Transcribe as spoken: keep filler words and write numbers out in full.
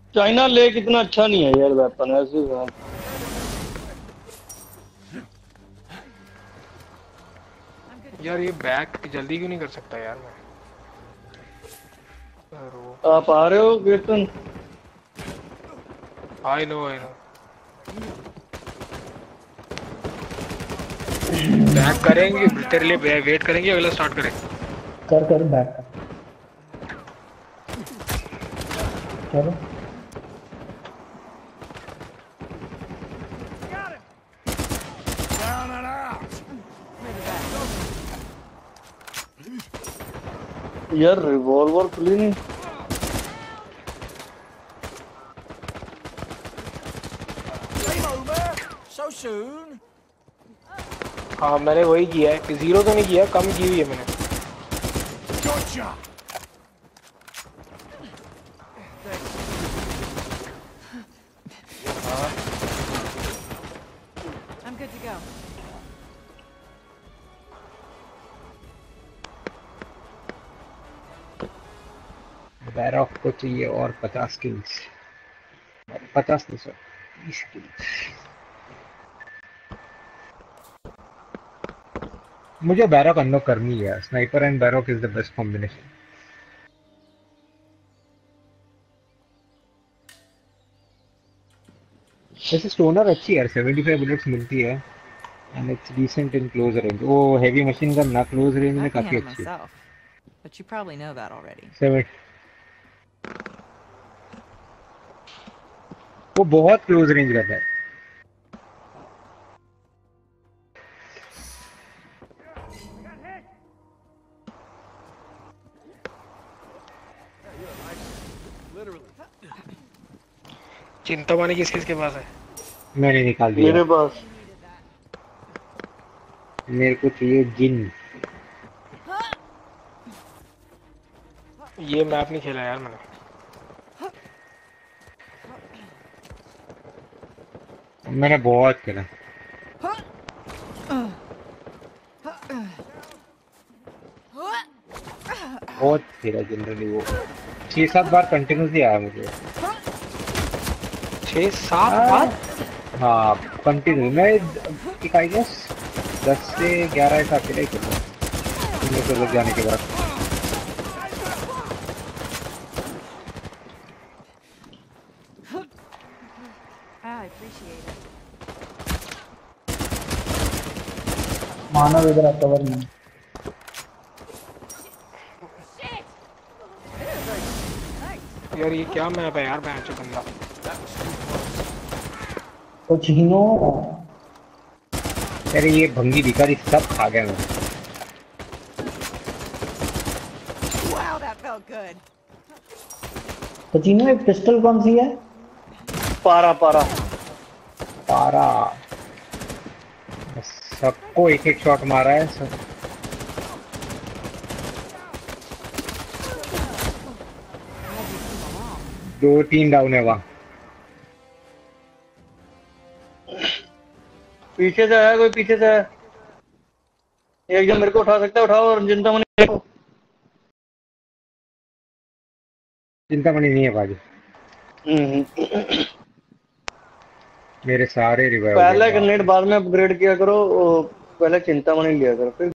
China lake इतना अच्छा नहीं है यार, वेपन ऐसे ही है। यार ये बैक जल्दी क्यों नहीं कर सकता यार मैं? रो आप आ रहे हो Kirtan? I know I know. Back करेंगे तेरे लिए, वे, वेट करेंगे अगला स्टार्ट करें। कर कर बैक कर। चलो यार रिवॉल्वर खुली नहीं। हाँ मैंने वही किया है, जीरो तो नहीं किया, कम की हुई है मैंने। हाँ I'm good to go. बैरॉक को चाहिए और पचास किल्स, पचास नहीं सौ बीस किल्स। मुझे बैरॉक अनलॉक करनी है। Sniper and barrack is the best combination. वैसे स्टोनर अच्छी है यार, सेवेंटी फाइव बुलेट्स मिलती है and it's decent in close range. वो हैवी मशीन गन ना क्लोज रेंज I में can काफी handle अच्छी है। myself, but you probably know that already. Seven वो बहुत क्लोज रेंज करता है। चिंतामणि किस किस के पास है? मैंने निकाल दिया। मेरे पास मेरे को चाहिए जिन। ये मैप नहीं खेला यार मैंने। मैंने बहुत खेला, बहुत खेला जनरली। वो छह सात बार कंटिन्यूसली आया मुझे। छह सात हाँ बार? हाँ कंटिन्यू। मैं एक आई गेस दस से ग्यारह ऐसा अकेले ही खेला तुमने से लग जाने के बाद। I appreciate it. मानव इधर कवर में। यार ये क्या मैप है यार, मैं गंदा। कुछ ही नो। अरे ये भंगी भिखारी सब खा गया मैं। Wow, that felt good. तो चीनू एक पिस्टल कौन सी है? पारा पारा। पारा सबको एक एक शॉट मारा है सब। दो तीन डाउन है वहाँ। पीछे से आया कोई, पीछे से आया। एक जन मेरे को उठा सकता है, उठाओ। और चिंतामणि को चिंतामणि नहीं है बाजू। हम्म। मेरे सारे रिवाइव हो गए पहले बाप ग्रेनेड रे। बाद में अपग्रेड किया करो। वो पहले चिंतामणि लिया करो फिर